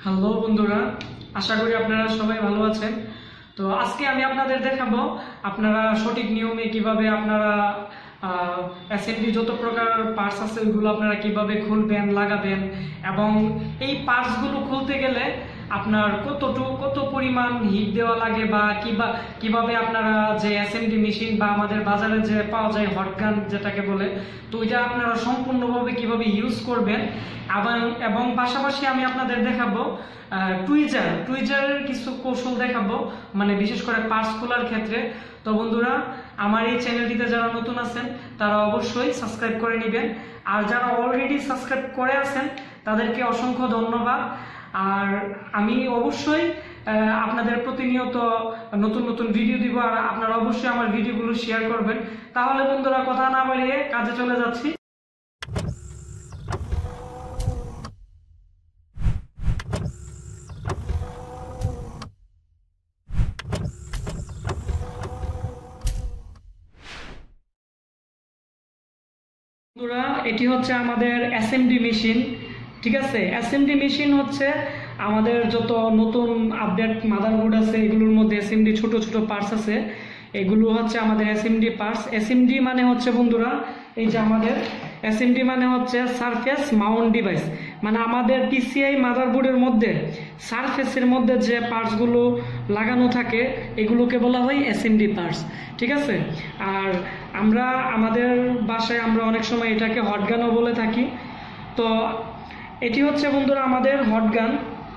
Hello বন্ধুরা, আশা করি আপনারা সবাই ভালো আছেন। তো আজকে আমি আপনাদের দেখাবো আপনারা সঠিক নিয়মে কিভাবে আপনারা অ্যাসেম্বলি যত প্রকার পার্টস আছে ওইগুলো আপনারা কিভাবে খুলবেন, লাগাবেন, এবং এই পার্টসগুলো খুলতে গেলে আপনার কত পরিমাণ হিট দেওয়া লাগে বা কিভাবে আপনারা যে অ্যাসেম্বলি মেশিন বা আমাদের বাজারে যে পাওয়া যায় হটগান যেটাকে বলে, তো ওইটা আপনারা সম্পূর্ণভাবে কিভাবে ইউজ করবেন। এবং পাশাপাশি আমি আপনাদের দেখাবো টুইজারের কিছু কৌশল দেখাবো, মানে বিশেষ করে পার্টস খোলার ক্ষেত্রে। তো বন্ধুরা, আমার এই চ্যানেলটিতে যারা নতুন আছেন তারা অবশ্যই সাবস্ক্রাইব করে নেবেন, আর যারা অলরেডি সাবস্ক্রাইব করে আছেন তাদেরকে অসংখ্য ধন্যবাদ। আর আমি অবশ্যই আপনাদের প্রতিনিয়ত নতুন নতুন ভিডিও দিব, আর আপনারা অবশ্যই আমার ভিডিওগুলো শেয়ার করবেন। তাহলে বন্ধুরা, কথা না বাড়িয়ে কাজে চলে যাচ্ছি। বন্ধুরা, এটি হচ্ছে আমাদের অ্যাসেম্বলি মেশিন। ঠিক আছে, অ্যাসেম্বলি মেশিন হচ্ছে আমাদের যত নতুন আপডেট মাদারবোর্ড আছে এগুলোর মধ্যে অ্যাসেম্বলি ছোট ছোট পার্টস আছে, এগুলো হচ্ছে আমাদের অ্যাসেম্বলি পার্টস। অ্যাসেম্বলি মানে হচ্ছে বন্ধুরা, এই যে আমাদের অ্যাসেম্বলি মানে হচ্ছে সারফেস মাউন্ট ডিভাইস, মানে আমাদের পিসিআই মাদারবোর্ডের মধ্যে সারফেসের মধ্যে যে পার্টসগুলো লাগানো থাকে এগুলোকে বলা হয় অ্যাসেম্বলি পার্টস। ঠিক আছে, আর আমরা আমাদের বাসায় আমরা অনেক সময় এটাকে হটগানও বলে থাকি। তো এটি হচ্ছে বন্ধুরা আমাদের হটগান।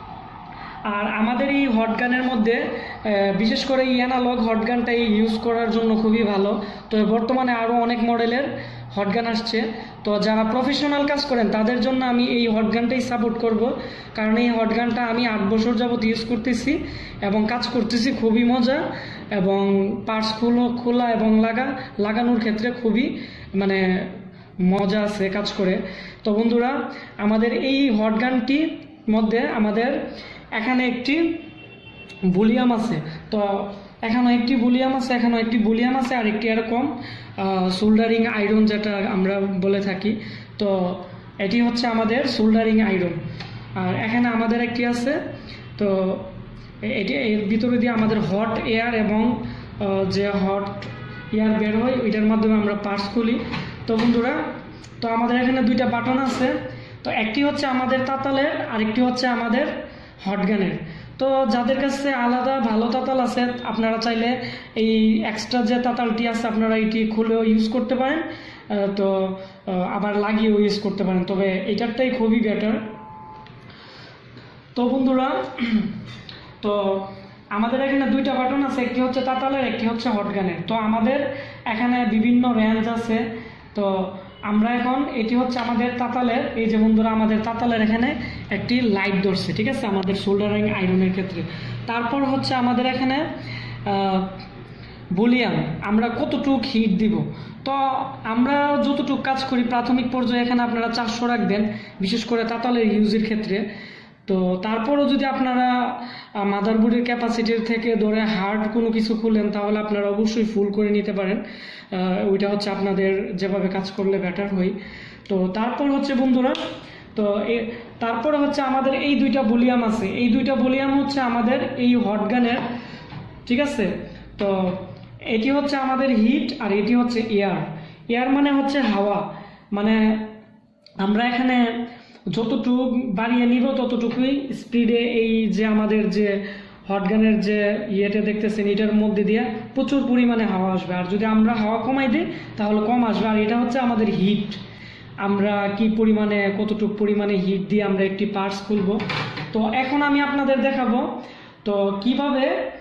আর আমাদের এই হটগানের মধ্যে বিশেষ করে এই অ্যানালগ হটগানটাই ইউজ করার জন্য খুবই ভালো। তো বর্তমানে আরও অনেক মডেলের হটগান আসছে, তো যারা প্রফেশনাল কাজ করেন তাদের জন্য আমি এই হটগানটাই সাপোর্ট করব, কারণ এই হটগানটা আমি 8 বছর যাবত ইউজ করতেছি এবং কাজ করতেছি, খুবই মজা। এবং পার্টস খোলা এবং লাগানোর ক্ষেত্রে খুবই মানে মজা আছে কাজ করে। তো বন্ধুরা, আমাদের এই হটগানটির মধ্যে আমাদের এখানে একটি বুলিয়াম আছে, তো এখানে একটি বুলিয়াম আছে, আর একটি এরকম সোল্ডারিং আয়রন যেটা আমরা বলে থাকি। তো এটি হচ্ছে আমাদের সোল্ডারিং আয়রন। আর এখানে আমাদের একটি আছে, তো এটি এর ভিতরে দিয়ে আমাদের হট এয়ার এবং যে হট এয়ার বের হয় ওইটার মাধ্যমে আমরা পার্টস খুলি। তো বন্ধুরা, তো আমাদের এখানে দুইটা বাটন আছে, তো একটি হচ্ছে আমাদের তাতালের, আরেকটি হচ্ছে আমাদের হটগানের। তো যাদের কাছে আলাদা ভালো তাতাল আছে আপনারা চাইলে এই এক্সট্রা যে তাতালটি আছে আপনারা এটি খুলেও ইউজ করতে পারেন, তো আবার লাগিয়েও ইউজ করতে পারেন, তবে এটারটাই খুবই বেটার। তো বন্ধুরা, তো আমাদের এখানে দুইটা বাটন আছে, একটি হচ্ছে তাতালের, একটি হচ্ছে হটগানের। তো আমাদের এখানে বিভিন্ন রেঞ্জ আছে। তো আমরা এখন এটি হচ্ছে আমাদের তাতালের, এই যে বন্ধুরা আমাদের তাতালের এখানে একটি লাইট ধরছে, ঠিক আছে, আমাদের সোল্ডারিং আয়রনের ক্ষেত্রে। তারপর হচ্ছে আমাদের এখানে বুলিয়াম, আমরা কতটুক হিট দিব। তো আমরা যতটুক কাজ করি প্রাথমিক পর্যায়ে এখানে আপনারা 400 রাখবেন, বিশেষ করে তাতালের ইউজের ক্ষেত্রে। তো তারপরও যদি আপনারা মাদারবোর্ডের ক্যাপাসিটির থেকে ধরে হার্ড কোনো কিছু খুলেন তাহলে আপনারা অবশ্যই ফুল করে নিতে পারেন, ওইটা হচ্ছে আপনাদের যেভাবে কাজ করলে বেটার হয়। তো তারপর হচ্ছে বন্ধুরা, তো তারপরে হচ্ছে আমাদের এই দুইটা ভলিউম আছে, এই দুইটা ভলিউম হচ্ছে আমাদের এই হটগানের। ঠিক আছে, তো এটি হচ্ছে আমাদের হিট আর এটি হচ্ছে এয়ার মানে হচ্ছে হাওয়া, মানে আমরা এখানে যতটুকু বাড়িয়ে নিব ততটুকুই স্পিডে এই যে আমাদের যে হটগানের যে ইয়েটা দেখতেছেন এটার মধ্যে দিয়ে প্রচুর পরিমাণে হাওয়া আসবে, আর যদি আমরা হাওয়া কমাই দিই তাহলে কম আসবে। আর এটা হচ্ছে আমাদের হিট, আমরা কি পরিমাণে কতটুকু পরিমাণে হিট দিয়ে আমরা একটি পার্টস খুলব। তো এখন আমি আপনাদের দেখাবো তো কিভাবে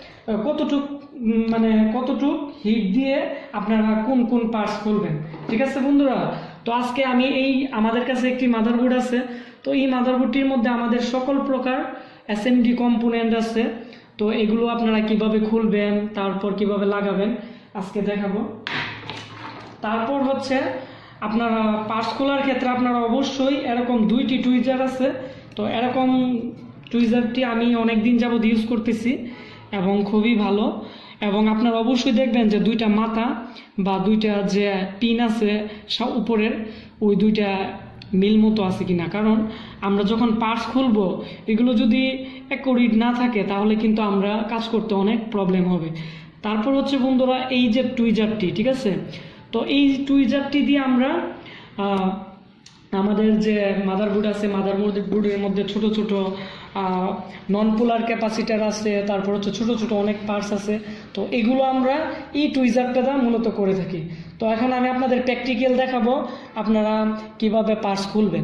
কতটুক হিট দিয়ে আপনারা কোন কোন পার্টস খুলবেন। ঠিক আছে বন্ধুরা, তো আজকে আমি আমাদের কাছে একটি মাদারবোর্ড আছে, তো এই মাদারবোর্ডটির মধ্যে আমাদের সকল প্রকার অ্যাসেম্বলি কম্পোনেন্ট আছে। তো এগুলো আপনারা কিভাবে খুলবেন তারপর কিভাবে লাগাবেন আজকে দেখাবো। তারপর হচ্ছে আপনারা পার্টস খোলার ক্ষেত্রে আপনারা অবশ্যই এরকম দুইটি টুইজার আছে, তো এরকম টুইজারটি আমি অনেক দিন যাবত ইউজ করতেছি এবং খুবই ভালো। এবং আপনারা অবশ্যই দেখবেন যে দুইটা মাথা বা দুইটা যে পিন আছে উপরের ওই দুইটা মিল মতো আছে কিনা, কারণ আমরা যখন পার্টস খুলবো এগুলো যদি অ্যাকুরেট না থাকে তাহলে কিন্তু আমরা কাজ করতে অনেক প্রবলেম হবে। তারপর হচ্ছে বন্ধুরা এই যে টুইজারটি, ঠিক আছে, তো এই টুইজারটি দিয়ে আমরা আমাদের যে মাদারবোর্ড আছে মাদারবোর্ডের মধ্যে ছোট ছোট নন পোলার ক্যাপাসিটার আছে, তারপর হচ্ছে ছোট ছোট অনেক পার্টস আছে, তো এগুলো আমরা এই টুইজারটা দ্বারা মূলত করে থাকি। তো এখন আমি আপনাদের প্র্যাকটিক্যাল দেখাবো আপনারা কিভাবে পার্টস খুলবেন।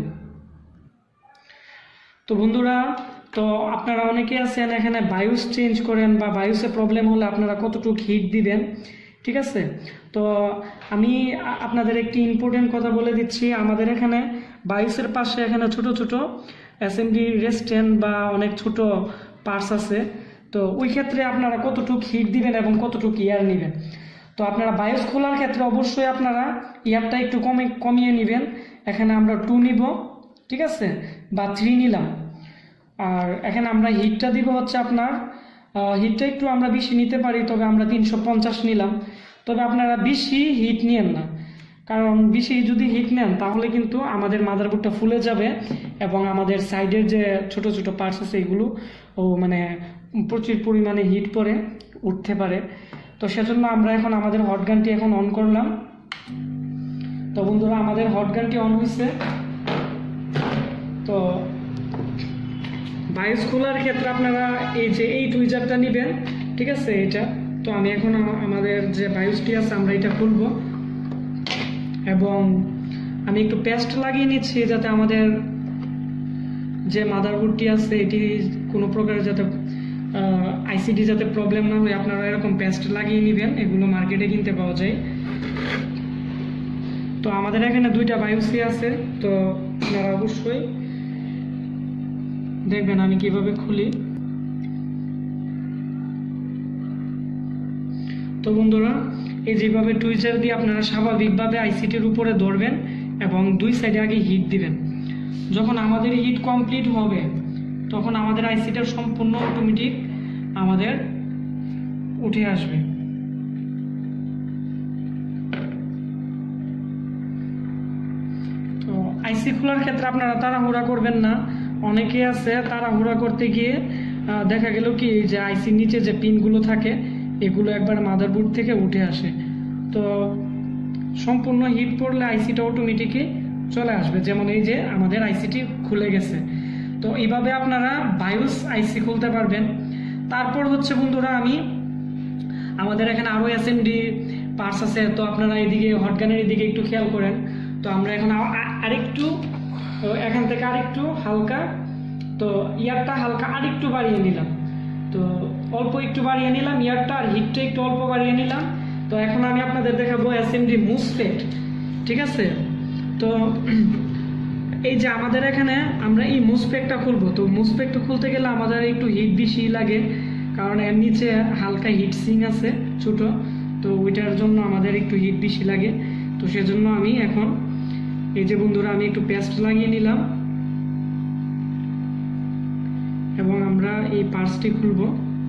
তো বন্ধুরা, তো আপনারা অনেকে আছেন এখানে বায়োস চেঞ্জ করেন বা বায়োসে প্রবলেম হলে আপনারা কতটুকু হিট দিবেন, ঠিক আছে। তো আমি আপনাদের একটি ইম্পর্টেন্ট কথা বলে দিচ্ছি, আমাদের এখানে বায়োসের পাশে এখানে ছোট ছোট অ্যাসেম্বলি রেস্টেন্ট বা অনেক ছোট পার্টস আছে, তো ওই ক্ষেত্রে আপনারা কতটুকু হিট দিবেন এবং কতটুকু ইয়ার নেবেন। তো আপনারা বায়োস খোলার ক্ষেত্রে অবশ্যই আপনারা ইয়ারটা একটু কমিয়ে নেবেন। এখানে আমরা 2 নিব, ঠিক আছে, বা 3 নিলাম। আর এখানে আমরা হিটটা দিব হচ্ছে আপনার হিটটা একটু আমরা বেশি নিতে পারি, তবে আমরা 350 নিলাম। তবে আপনারা বেশি হিট নিয়েন না, কারণ বেশি যদি হিট নেন তাহলে কিন্তু আমাদের মাদারবোর্ডটা ফুলে যাবে এবং আমাদের সাইডের যে ছোট ছোট পার্টস আছে এগুলো মানে প্রচুর পরিমাণে হিট পরে উঠতে পারে। তো সেজন্য আমরা এখন আমাদের হট গানটি এখন অন করলাম। তো বন্ধুরা, আমাদের হট গানটি অন হয়েছে। তো বায়োস খোলার ক্ষেত্রে আপনারা এই যে এই টুইজারটা নেবেন, ঠিক আছে, এটা। তো আমি এখন আমাদের যে বায়োসটি আছে আমরা এটা খুলবো এবং আমি একটু পেস্ট লাগিয়ে নিচ্ছি যাতে আমাদের যে মাদারবোর্ডটি আছে এটি কোনো প্রকার যাতে আইসিডি যাতে প্রবলেম না হয়, আপনারা এরকম পেস্ট লাগিয়ে নেবেন, এগুলো মার্কেটে কিনতে পাওয়া যায়। তো আমাদের এখানে 2টা বায়োসই আছে, তো আপনারা অবশ্যই দেখবেন আমি কিভাবে খুলি। তো বন্ধুরা, এই যেভাবে টুইজার দিয়ে আপনারা স্বাভাবিকভাবে আইসিটির উপরে ধরবেন এবং 2 সাইডে আগে হিট দিবেন। যখন আমাদের হিট কমপ্লিট হবে তখন আমাদের আইসিটা সম্পূর্ণ অটোমেটিক আমাদের উঠে আসবে। তো আইসি খোলার ক্ষেত্রে আপনারা তাড়াহুড়া করবেন না। অনেকে আছে তাড়াহুড়া করতে গিয়ে দেখা গেল কি যে আইসির নিচে যে পিনগুলো থাকে এগুলো একবার মাদারবোর্ড থেকে উঠে আসে। তো সম্পূর্ণ হিট পড়লে আইসিটা অটোমেটিকই চলে আসবে, যেমন এই যে আমাদের আইসিটি খুলে গেছে। তো এইভাবে আপনারা বায়োস আইসি খুলতে পারবেন। তারপর হচ্ছে বন্ধুরা, আমাদের এখানে আরও এসএমডি পার্টস আছে, তো আপনারা এদিকে হটগানের এদিকে একটু খেয়াল করেন। তো আমরা এখন আরেকটু এখান থেকে আরেকটু হালকা, তো ইয়ারটা হালকা আরেকটু বাড়িয়ে নিলাম, তো অল্প একটু বাড়িয়ে নিলাম ইয়ারটা, আর হিটটা একটু অল্প বাড়িয়ে নিলাম। তো এখন আমি আপনাদের দেখাবো এসএমডি মুসফেট, ঠিক আছে। তো এই যে আমাদের এখানে আমরা এই মুসফেটটা খুলবো, তো মুসফেটটা খুলতে গেলে আমাদের একটু হিট বেশি লাগে, কারণ এর নিচে হালকা হিট সিং আছে ছোট, তো ওইটার জন্য আমাদের একটু হিট বেশি লাগে। তো সেজন্য আমি এখন এই যে বন্ধুরা আমি একটু পেস্ট লাগিয়ে নিলাম এবং আমরা এই পার্টসটি খুলবো।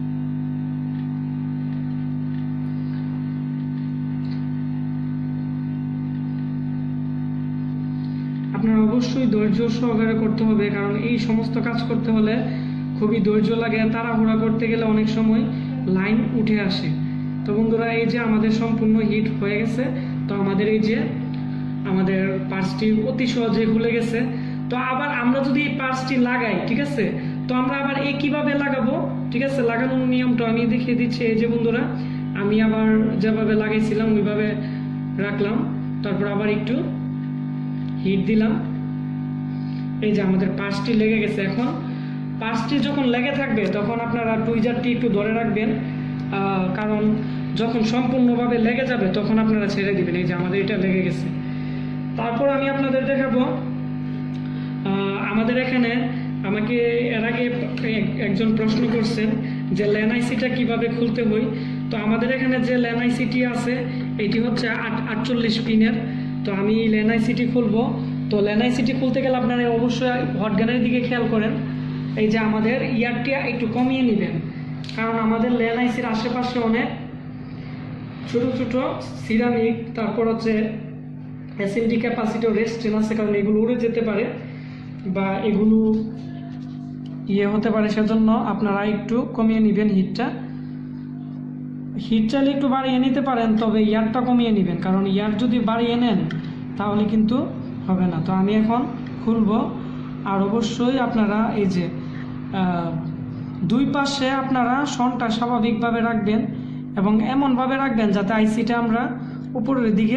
আপনারা অবশ্যই ধৈর্য সহকারে করতে হবে, কারণ এই সমস্ত কাজ করতে হলে খুবই ধৈর্য লাগে। তাড়াহুড়া করতে গেলে অনেক সময় লাইন উঠে আসে। তো বন্ধুরা, এই যে আমাদের সম্পূর্ণ হিট হয়ে গেছে, তো আমাদের এই যে আমাদের পার্টসটি অতি সহজে খুলে গেছে। তো আবার আমরা যদি এই পার্টসটি লাগাই, ঠিক আছে, তো আমরা আবার এই কিভাবে লাগাবো, ঠিক আছে, লাগানোর নিয়মটা আমি দেখিয়ে দিচ্ছি। এই যে বন্ধুরা, আমি আবার যেভাবে লাগাইছিলাম ওইভাবে রাখলাম, তারপর আবার একটু হিট দিলাম। এই যে আমাদের পার্টসটি লেগে গেছে। এখন পার্টসটি যখন লেগে থাকবে তখন আপনারা টুইজারটি একটু ধরে রাখবেন, কারণ যখন সম্পূর্ণভাবে লেগে যাবে তখন আপনারা ছেড়ে দিবেন। এই যে আমাদের এটা লেগে গেছে। তারপর আমি আপনাদের দেখাবো আমাদের এখানে আমাকে এর আগে একজন প্রশ্ন করছেন যে ল্যান আইসিটা কিভাবে খুলতে হয়। তো আমাদের এখানে যে ল্যান আইসিটি আছে এটি হচ্ছে 48 পিনের। তো আমি ল্যান আইসিটি খুলবো। তো ল্যান আইসিটি খুলতে গেলে আপনারা অবশ্যই হটগানের দিকে খেয়াল করেন। এই যে আমাদের ইয়ারটি একটু কমিয়ে নেবেন, কারণ আমাদের ল্যান আইসির আশেপাশে অনেক ছোট ছোট সিরামিক, তারপর হচ্ছে এসএমডি ক্যাপাসিটর রেস্টেন আছে, কারণ এগুলো উড়ে যেতে পারে বা এগুলো হতে পারে, সেজন্য আপনারা একটু কমিয়ে নেবেন হিটটা। হিট চাইলে একটু বাড়িয়ে নিতে পারেন, তবে ইয়ারটা কমিয়ে নেবেন, কারণ ইয়ার যদি বাড়িয়ে নেন তাহলে কিন্তু হবে না। তো আমি এখন খুলবো। আর অবশ্যই আপনারা এই যে দুই পাশে আপনারা শনটা স্বাভাবিকভাবে রাখবেন এবং এমনভাবে রাখবেন যাতে আইসিটা আমরা উপরের দিকে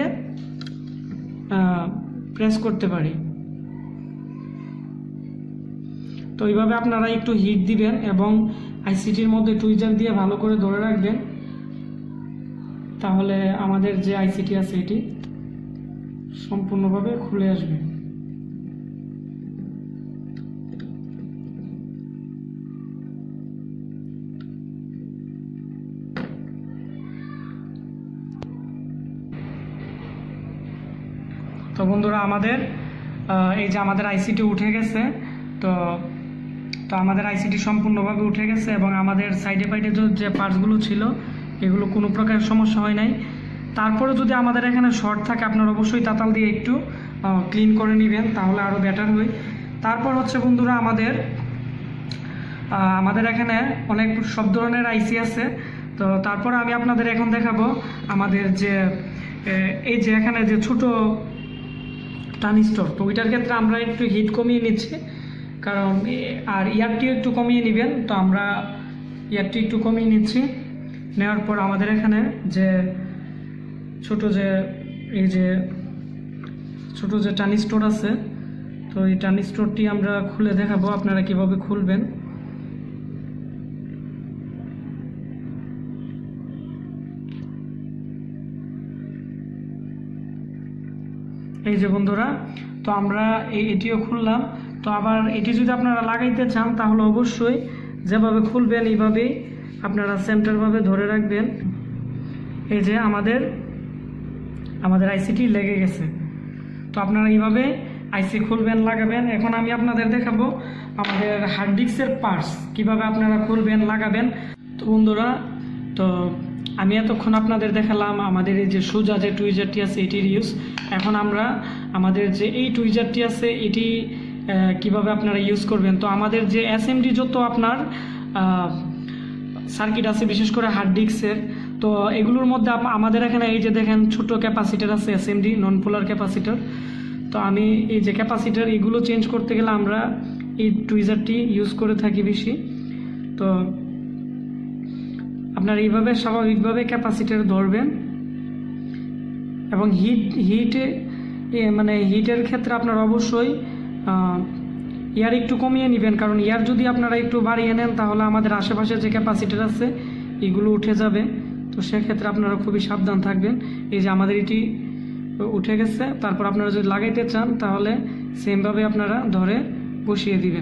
প্রেস করতে পারি। তো এইভাবে আপনারা একটু হিট দিবেন এবং আইসিটির মধ্যে টুইজার দিয়ে ভালো করে ধরে রাখবেন, তাহলে আমাদের যে আইসিটি আছে এটি সম্পূর্ণভাবে খুলে আসবে। তো বন্ধুরা, আমাদের এই যে আমাদের আইসিটি উঠে গেছে। তো আমাদের আইসিটি সম্পূর্ণভাবে উঠে গেছে এবং আমাদের সাইডে পাইডে যে পার্টসগুলো ছিল এগুলো কোনো প্রকার সমস্যা হয় নাই। তারপরে যদি আমাদের এখানে শর্ট থাকে, আপনারা অবশ্যই তাতাল দিয়ে একটু ক্লিন করে নেবেন, তাহলে আরও বেটার হয়। তারপর হচ্ছে বন্ধুরা, আমাদের এখানে অনেক সব ধরনের আইসি আছে। তো তারপরে আমি আপনাদের এখন দেখাবো আমাদের যে এই যে এখানে যে ছোট ট্রানজিস্টর, তো ওইটার ক্ষেত্রে আমরা একটু হিট কমিয়ে নিচ্ছি, কারণ আর ইয়ারটিও একটু কমিয়ে নেবেন। তো আমরা ইয়ারটি একটু কমিয়ে নিচ্ছি। নেওয়ার পর আমাদের এখানে যে ছোট যে ট্রানজিস্টর আছে, তো এই ট্রানজিস্টরটি আমরা খুলে দেখাবো আপনারা কিভাবে খুলবেন। এই যে বন্ধুরা, তো আমরা এটিও খুললাম। তো আবার এটি যদি আপনারা লাগাইতে চান তাহলে অবশ্যই যেভাবে খুলবেন এইভাবেই আপনারা সেন্টারভাবে ধরে রাখবেন। এই যে আমাদের আইসিটি লেগে গেছে। তো আপনারা এইভাবে আইসি খুলবেন, লাগাবেন। এখন আমি আপনাদের দেখাবো আমাদের হার্ড ডিস্কের পার্টস কিভাবে আপনারা খুলবেন, লাগাবেন। তো বন্ধুরা, তো আমি এতক্ষণ আপনাদের দেখালাম আমাদের এই যে সোজা যে টুইজারটি আছে এটির ইউজ। এখন আমরা আমাদের যে এই টুইজারটি আছে এটি কিভাবে আপনারা ইউজ করবেন। তো আমাদের যে এসএমডি যত আপনার সার্কিট আছে, বিশেষ করে হার্ড ডিস্কের, তো এগুলোর মধ্যে আমাদের এখানে এই যে দেখেন ছোট ক্যাপাসিটার আছে, এসএমডি নন পোলার ক্যাপাসিটার। তো আমি এই যে ক্যাপাসিটার এগুলো চেঞ্জ করতে গেলে আমরা এই টুইজারটি ইউজ করে থাকি বেশি। তো আপনারা এইভাবে স্বাভাবিকভাবে ক্যাপাসিটার ধরবেন এবং হিটের ক্ষেত্রে আপনারা অবশ্যই ইয়ার একটু কমিয়ে নেবেন, কারণ ইয়ার যদি আপনারা একটু বাড়িয়ে নেন তাহলে আমাদের আশেপাশে যে ক্যাপাসিটার আছে এগুলো উঠে যাবে। তো সেক্ষেত্রে আপনারা খুবই সাবধান থাকবেন। এই যে আমাদের এটি উঠে গেছে, তারপর আপনারা যদি লাগাইতে চান তাহলে সেমভাবে আপনারা ধরে বসিয়ে দিবেন।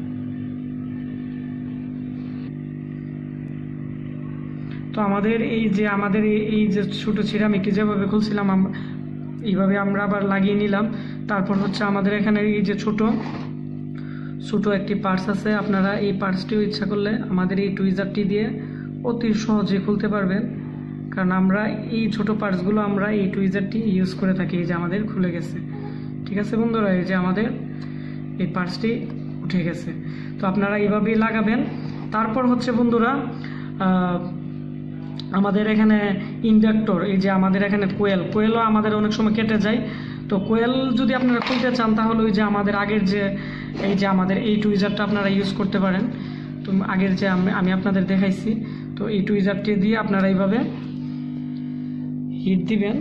তো আমাদের এই যে ছোটো সিরামিকটি যেভাবে খুলছিলাম এইভাবে আমরা আবার লাগিয়ে নিলাম। তারপর হচ্ছে আমাদের এখানে এই যে ছোট একটি পার্টস আছে, আপনারা এই পার্টসটিও ইচ্ছা করলে আমাদের এই টুইজারটি দিয়ে অতি সহজে খুলতে পারবেন, কারণ আমরা এই ছোট পার্টসগুলো আমরা এই টুইজারটি ইউজ করে থাকি। এই যে আমাদের খুলে গেছে। ঠিক আছে বন্ধুরা, এই যে আমাদের এই পার্টসটি উঠে গেছে। তো আপনারা এইভাবেই লাগাবেন। তারপর হচ্ছে বন্ধুরা, আমাদের এখানে ইন্ডাক্টর, এই যে আমাদের এখানে কোয়েলও আমাদের অনেক সময় কেটে যায়। তো কোয়েল যদি আপনারা খুলতে চান তাহলে ওই যে আমাদের আগের যে আমাদের এই টুইজারটা আপনারা ইউজ করতে পারেন। তো আগের যে আমি আপনাদের দেখাইছি, তো এই টুইজারটি দিয়ে আপনারা এইভাবে হিট দিবেন।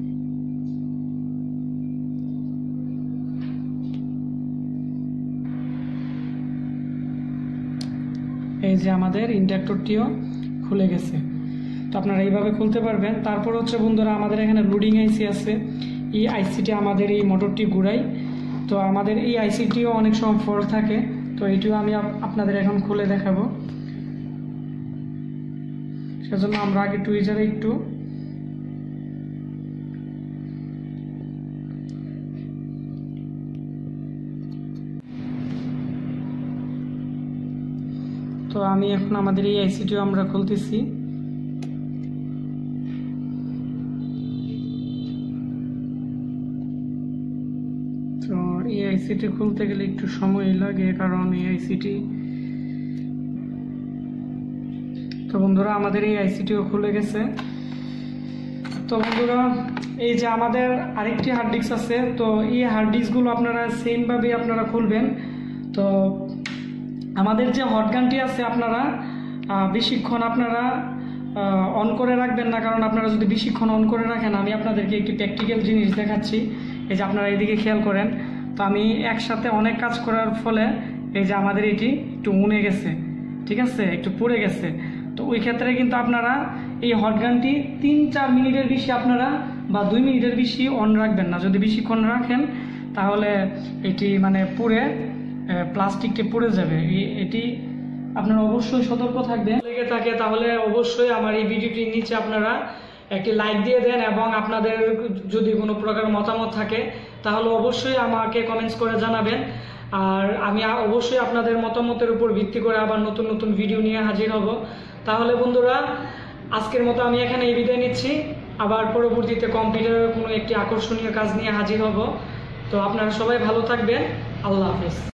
এই যে আমাদের ইন্ডাক্টরটিও খুলে গেছে। তো আপনারা এইভাবে খুলতে পারবেন। তারপর হচ্ছে বন্ধুরা, আমাদের এখানে লোডিং আইসি আছে। এই আইসিটি আমাদের এই মোটরটি ঘুরাই। তো আমাদের এই আইসিটিও অনেক সময় ফল্ট থাকে। তো এটিও আমি আপনাদের এখন খুলে দেখাবো। সেজন্য আমরা আগে টুইজারে একটু তো আমি এখন আমাদের এই আইসিটিও আমরা খুলতেছি। আইসিটি খুলতে গেলে একটু সময় লাগে, কারণ এই আইসিটি, তো বন্ধুরা আমাদের এই আইসিটিও খুলে গেছে। তো বন্ধুরা এই যে আমাদের আরেকটি হার্ড ডিস্ক আছে, তো এই হার্ড ডিস্কগুলো আপনারা সেমভাবে আপনারা খুলবেন। তো আমাদের যে হট গানটি আছে আপনারা বেশিক্ষণ আপনারা অন করে রাখবেন না, কারণ আপনারা যদি বেশিক্ষণ অন করে রাখেন, আমি আপনাদেরকে একটি প্র্যাকটিক্যাল জিনিস দেখাচ্ছি। এই যে আপনারা এইদিকে খেয়াল করেন, তো আমি একসাথে অনেক কাজ করার ফলে এই যে আমাদের এটি একটু উনে গেছে, ঠিক আছে, একটু পুড়ে গেছে। তো ওই ক্ষেত্রে কিন্তু আপনারা এই হট গানটি 3-4 মিনিটের বেশি আপনারা বা 2 মিনিটের বেশি অন রাখবেন না। যদি বেশিক্ষণ রাখেন তাহলে এটি মানে পুড়ে প্লাস্টিকটি পুড়ে যাবে। এটি আপনারা অবশ্যই সতর্ক থাকবেন। লেগে থাকে তাহলে অবশ্যই আমার এই ভিডিওটির নিচে আপনারা একটি লাইক দিয়ে দেন, এবং আপনাদের যদি কোনো প্রকার মতামত থাকে তাহলে অবশ্যই আমাকে কমেন্টস করে জানাবেন। আর আমি অবশ্যই আপনাদের মতামতের উপর ভিত্তি করে আবার নতুন নতুন ভিডিও নিয়ে হাজির হব। তাহলে বন্ধুরা আজকের মতো আমি এখানে এই বিদায় নিচ্ছি, আবার পরবর্তীতে কম্পিউটারের কোনো একটি আকর্ষণীয় কাজ নিয়ে হাজির হব। তো আপনারা সবাই ভালো থাকবেন, আল্লাহ হাফেজ।